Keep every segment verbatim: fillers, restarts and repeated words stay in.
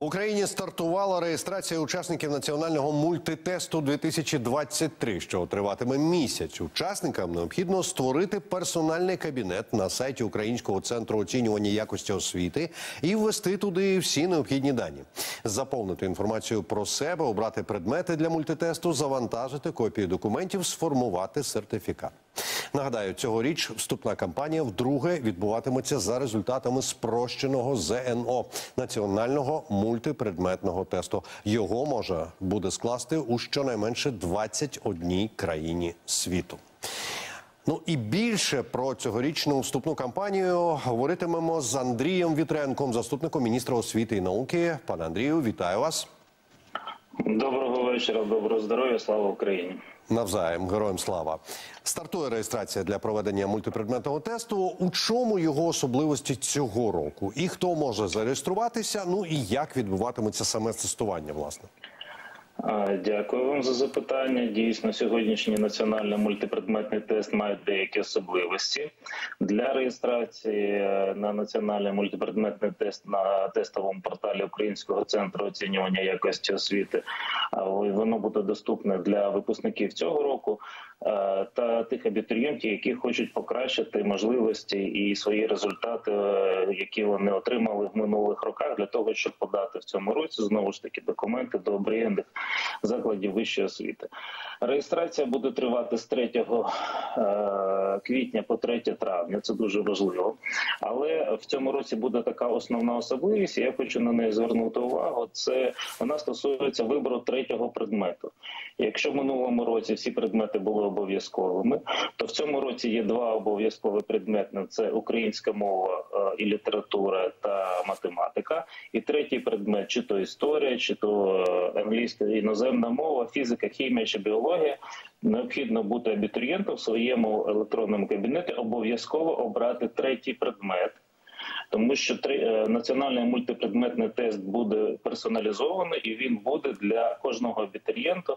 В Україні стартувала реєстрація учасників національного мультитесту дві тисячі двадцять три, що триватиме місяць. Учасникам необхідно створити персональний кабінет на сайті Українського центру оцінювання якості освіти і ввести туди всі необхідні дані. Заповнити інформацію про себе, обрати предмети для мультитесту, завантажити копії документів, сформувати сертифікат. Нагадаю, цьогоріч вступна кампанія вдруге відбуватиметься за результатами спрощеного З Н О – національного мультипредметного тесту. Його можна буде скласти у щонайменше двадцять одній країні світу. Ну і більше про цьогорічну вступну кампанію говоритимемо з Андрієм Вітренком, заступником міністра освіти і науки. Пане Андрію, вітаю вас. Доброго вечора, доброго здоров'я, слава Україні. Навзаєм, героям слава. Стартує реєстрація для проведення мультипредметного тесту. У чому його особливості цього року? І хто може зареєструватися? Ну і як відбуватиметься саме тестування, власне? Дякую вам за запитання. Дійсно, сьогоднішній національний мультипредметний тест має деякі особливості. Для реєстрації на національний мультипредметний тест на тестовому порталі Українського центру оцінювання якості освіти, воно буде доступне для випускників цього року та тих абітурієнтів, які хочуть покращити можливості і свої результати, які вони отримали в минулих роках, для того, щоб подати в цьому році, знову ж таки, документи до омріяних закладів вищої освіти. Реєстрація буде тривати з третього квітня по третє травня, це дуже важливо. Але в цьому році буде така основна особливість, і я хочу на неї звернути увагу, це вона стосується вибору третього предмету. Якщо в минулому році всі предмети були обов'язковими, то в цьому році є два обов'язкові предмети – це українська мова і література та математика. І третій предмет – чи то історія, чи то англійська іноземна мова, фізика, хімія чи біологія. Необхідно бути абітурієнтом в своєму електронному кабінеті, обов'язково обрати третій предмет. Тому що три, національний мультипредметний тест буде персоналізований, і він буде для кожного абітурієнта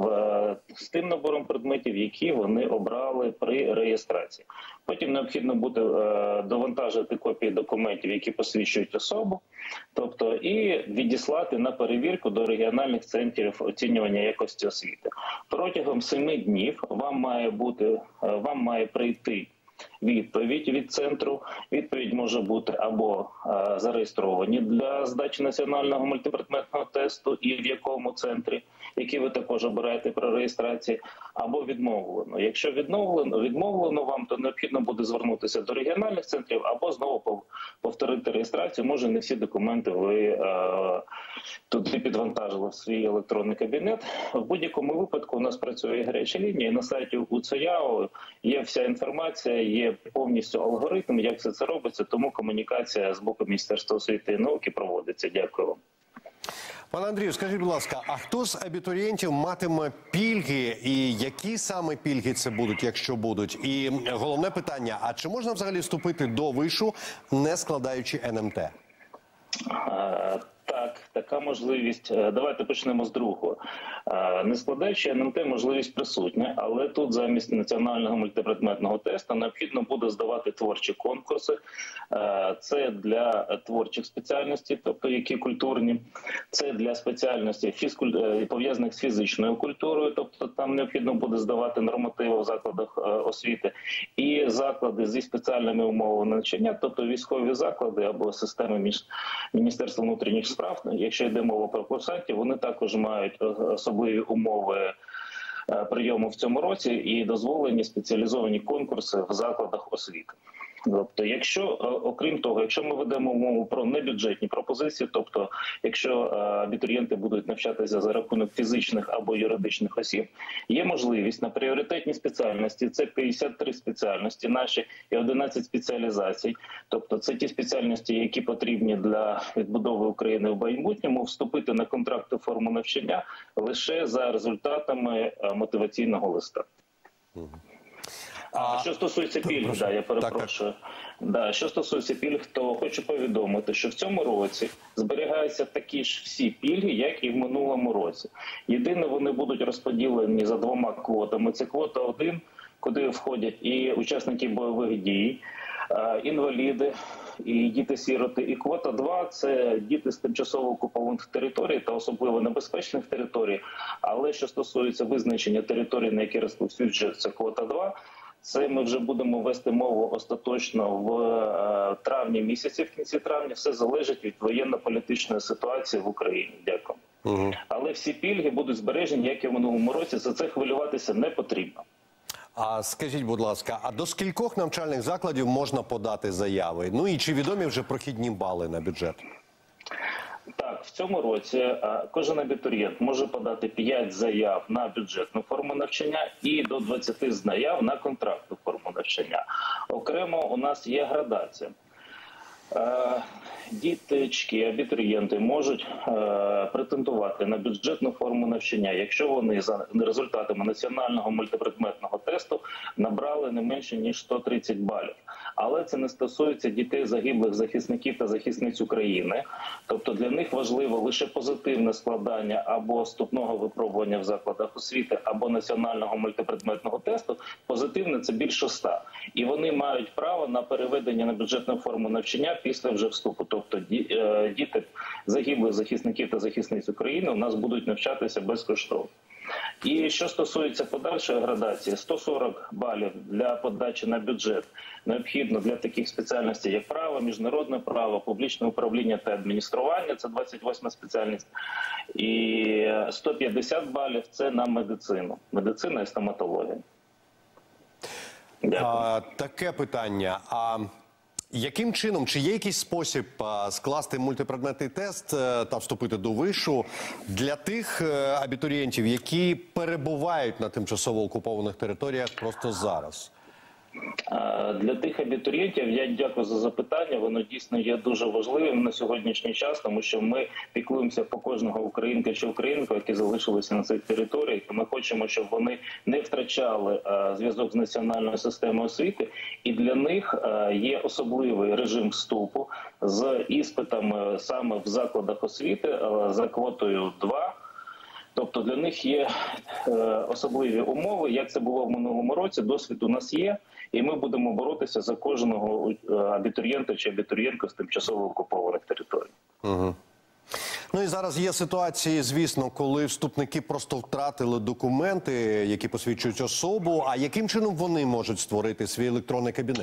з тим набором предметів, які вони обрали при реєстрації. Потім необхідно буде довантажити копії документів, які посвідчують особу, тобто і відіслати на перевірку до регіональних центрів оцінювання якості освіти. Протягом семи днів вам має бути, вам має прийти відповідь від центру. Відповідь може бути або а, зареєстровані для здачі національного мультипредметного тесту і в якому центрі, який ви також обираєте при реєстрації, або відмовлено. Якщо відмовлено, відмовлено вам, то необхідно буде звернутися до регіональних центрів або знову повторити реєстрацію. Може, не всі документи ви а, туди підвантажили в свій електронний кабінет. В будь-якому випадку у нас працює гаряча лінія, і на сайті УЦЯО є вся інформація, є повністю алгоритм, як все це робиться, тому комунікація з боку Міністерства освіти і науки проводиться. Дякую вам. Пане Андрію, скажіть, будь ласка, а хто з абітурієнтів матиме пільги і які саме пільги це будуть, якщо будуть? І головне питання, а чи можна взагалі вступити до вишу, не складаючи Н М Т? Так, така можливість. Давайте почнемо з другого. Не складаючи Н М Т, можливість присутня, але тут замість національного мультипредметного тесту необхідно буде здавати творчі конкурси. Це для творчих спеціальностей, тобто які культурні, це для спеціальностей фізкуль... пов'язаних з фізичною культурою, тобто там необхідно буде здавати нормативи в закладах освіти, і заклади зі спеціальними умовами навчання, тобто військові заклади або системи між Міністерства внутрішніх справ. Якщо йде мова про курсантів, вони також мають особливі умови прийому в цьому році і дозволені спеціалізовані конкурси в закладах освіти. Тобто, якщо, окрім того, якщо ми ведемо мову про небюджетні пропозиції, тобто, якщо абітурієнти будуть навчатися за рахунок фізичних або юридичних осіб, є можливість на пріоритетні спеціальності, це п'ятдесят три спеціальності наші і одинадцять спеціалізацій, тобто це ті спеціальності, які потрібні для відбудови України в майбутньому, вступити на контракти форму навчання лише за результатами мотиваційного листа. А що стосується пільг, да, я перепрошую. Так, так. Да, що стосується пільг, то хочу повідомити, що в цьому році зберігаються такі ж всі пільги, як і в минулому році. Єдине, вони будуть розподілені за двома квотами. Це квота один, куди входять і учасники бойових дій, інваліди, і діти-сіроти. І квота два – це діти з тимчасово окупованих територій та особливо небезпечних територій. Але що стосується визначення територій, на які розповсюджується квота два, це ми вже будемо вести мову остаточно в е, травні місяці, в кінці травня. Все залежить від воєнно-політичної ситуації в Україні. Дякую. Угу. Але всі пільги будуть збережені, як і в минулому році. За це хвилюватися не потрібно. А скажіть, будь ласка, а до скількох навчальних закладів можна подати заяви? Ну і чи відомі вже прохідні бали на бюджет? Так, в цьому році кожен абітурієнт може подати п'ять заяв на бюджетну форму навчання і до двадцяти заяв на контрактну форму навчання. Окремо у нас є градація. Діточки, абітурієнти можуть е, претендувати на бюджетну форму навчання, якщо вони за результатами національного мультипредметного тесту набрали не менше ніж сто тридцять балів. Але це не стосується дітей загиблих захисників та захисниць України. Тобто для них важливо лише позитивне складання або вступного випробування в закладах освіти, або національного мультипредметного тесту. Позитивне – це більше ста. І вони мають право на переведення на бюджетну форму навчання після вже вступу. Тобто діти загиблих захисників та захисниць України у нас будуть навчатися безкоштовно. І що стосується подальшої градації, сто сорок балів для подачі на бюджет необхідно для таких спеціальностей, як право, міжнародне право, публічне управління та адміністрування, це двадцять восьма спеціальність, і сто п'ятдесят балів – це на медицину, медицина і стоматологія. А, таке питання. А яким чином, чи є якийсь спосіб а, скласти мультипредметний тест а, та вступити до вишу для тих а, абітурієнтів, які перебувають на тимчасово окупованих територіях просто зараз? Для тих абітурієнтів я дякую за запитання. Воно дійсно є дуже важливим на сьогоднішній час, тому що ми піклуємося по кожного українка чи українку, які залишилися на цих територіях. Ми хочемо, щоб вони не втрачали зв'язок з національною системою освіти. І для них є особливий режим вступу з іспитами саме в закладах освіти за квотою два. Тобто для них є е, особливі умови, як це було в минулому році, досвід у нас є, і ми будемо боротися за кожного абітурієнта чи абітурієнтку з тимчасово окупованих територій. Угу. Ну і зараз є ситуації, звісно, коли вступники просто втратили документи, які посвідчують особу, а яким чином вони можуть створити свій електронний кабінет?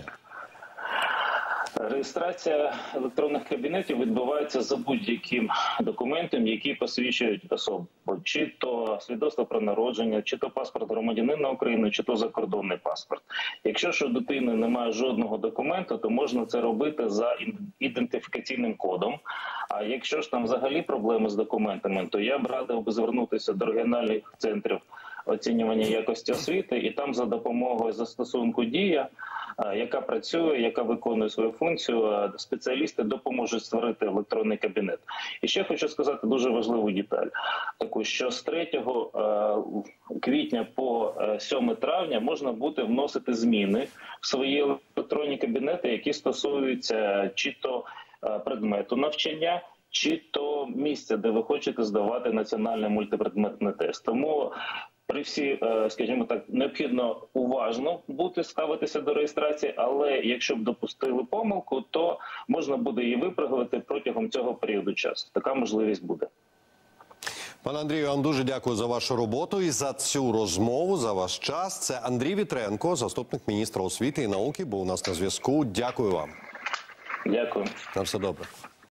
Реєстрація електронних кабінетів відбувається за будь-яким документом, який посвідчують особу. Чи то свідоцтво про народження, чи то паспорт громадянина України, чи то закордонний паспорт. Якщо ж у дитини немає жодного документу, то можна це робити за ідентифікаційним кодом. А якщо ж там взагалі проблеми з документами, то я б радив би звернутися до регіональних центрів оцінювання якості освіти, і там за допомогою застосунку «Дія», яка працює, яка виконує свою функцію, спеціалісти допоможуть створити електронний кабінет. І ще хочу сказати дуже важливу деталь, таку, що з третього квітня по сьоме травня можна буде вносити зміни в свої електронні кабінети, які стосуються чи то предмету навчання, чи то місця, де ви хочете здавати національний мультипредметний тест. Тому при всі, скажімо так, необхідно уважно бути, ставитися до реєстрації, але якщо б допустили помилку, то можна буде її виправити протягом цього періоду часу. Така можливість буде. Пане Андрію, я вам дуже дякую за вашу роботу і за цю розмову, за ваш час. Це Андрій Вітренко, заступник міністра освіти і науки, був у нас на зв'язку. Дякую вам. Дякую. На все добре.